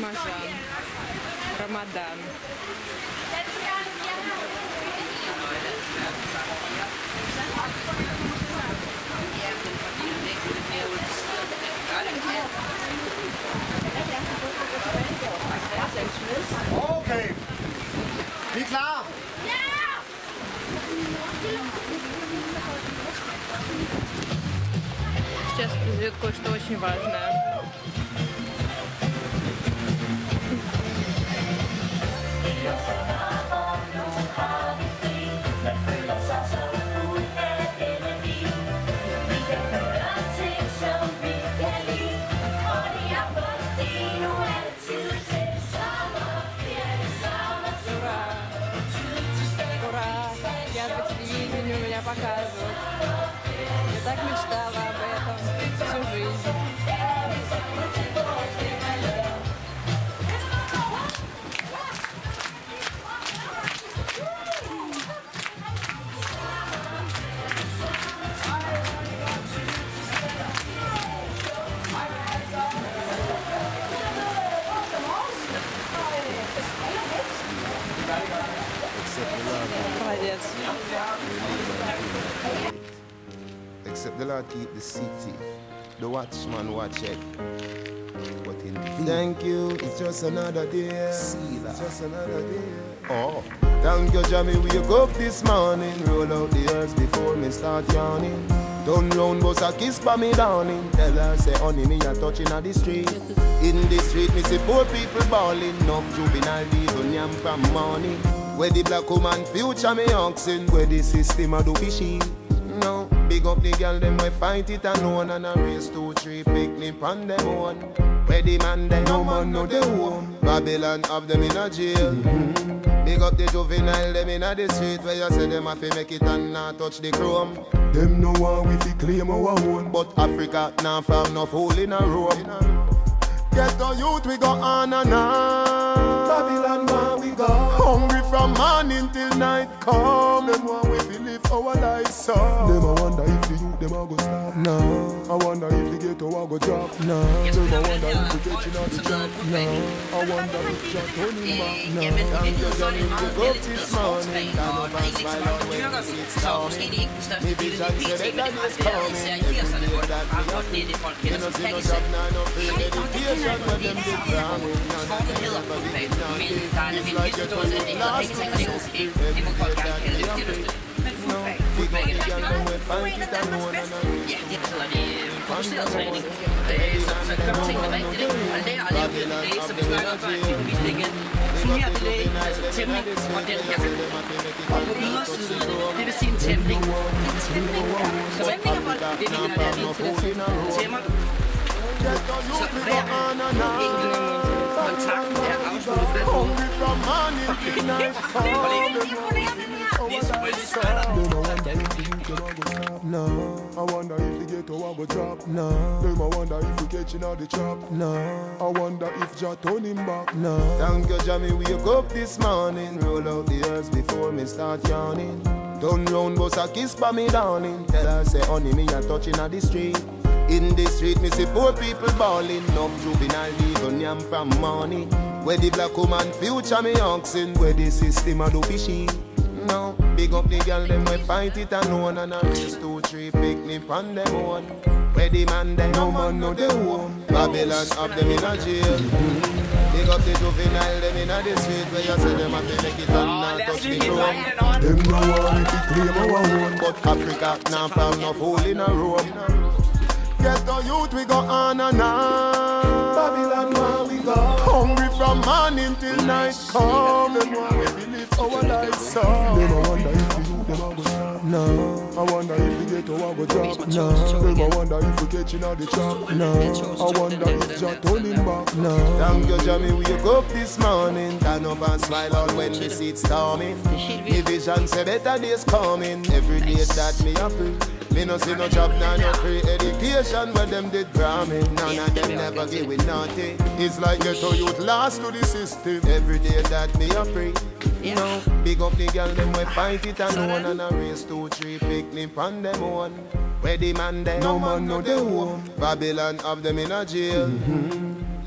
Рамазан, Рамадан. Okay. Vi klar? Сейчас произойдет кое-что очень важное. Я по телевидению меня показывают. Я так мечтала об этом всю жизнь. Молодец. Except the Lord keep the city, the watchman watch it. But in thank you, it's just another day. See that. It's just another day. Oh, thank you, Jamie. Wake up this morning, roll out the earth before me start yawning. Turn round, bust a kiss by me darling. Tell her say, honey, me a touching on the street. In the street, me see poor people balling. Enough juvenile diesel yam from morning. Where the black woman future me oxen. Where the system a do fishy. No, big up the girl them we fight it alone. And a race 2, 3 picnic on them one. Where the man they no man no they home. Babylon have them in a jail. Big up the juvenile them in a the street. Where you say them have to make it and not touch the chrome. Them no one we fi claim our own. But Africa now found no hole in a room. Get the youth we go on and on. Babylon where we go. Hungry from morning till night come. Them want we fi live our lives so. Them I wonder if the youth them a go stop. No. I wonder if the ghetto a go drop. No. Them I wonder if the catching out the job. No. I wonder if Jack turning back. No. And you done in the boat this morning. And up and smile out when you see it's coming. Me vision say that is coming. Every day that we are free. You know see no job now, no free education. But them did wrong. None of them ever did nothing. It's like you're turning last to the system. Every day that we are free. No, we got the girl them we fight it alone and Producertræning. Så kan man tænke mig rigtigt, og lære at lave det, som vi snakker om før, det ikke. Sådan her, det er altså tæmning, og den her. Og på ydersiden, det vil sige en tæmning. En tæmning, ja. Så tæmning er bolden, det ligger der lige. Tæmmer du. Så hver enkelt kontakt er afsluttet på den måde. Hvor længe er imponerende det her? Det er selvfølgelig svært. No, I wonder if the ghetto a go drop. No, them I wonder if we catching out the trap. No, I wonder if Jah turn him back. No, thank you, Jamie. Wake up this morning, roll out the earth before me start yawning. Turn round, bust a kiss by me darling. Tell her say, honey, me a touching on the street. In the street, me see poor people balling. Enough juvenile even yam from morning. Where the black woman future me oxen. Where the system a do fishy. No, big up the girl them we fight it alone. And a race 2, 3 picnic on them one. Where the man they no man no they home. Babylon have them in a jail. Big up the juvenile them in a the street. Where you say them have to make it and not touch the ground. Them no one if we claim our own. But Africa now found no hole in a room. Get the youth we go on and on. Babylon where we go. Hungry from morning till night come. Them want we live our lives so. Them I wonder if the youth them a go stop. No. I wonder if the ghetto a go drop. No. Them I wonder if we catching out the trap. No. I wonder if Jah turn him back. No. Thank you, Jamie. Wake up this morning. Turn up and smile out when we see it storming. Me vision say better days coming. Every day that me happy. Me no see no job, now no free education. Where them did gramming, none of them never give it nothing. It's like ghetto youth lost to the system. Every day that me a pray. You know, big up the girl them we fight it alone. And a race 2, 3 picnic on them one. Where the man they no man no they home. Babylon have them in a jail.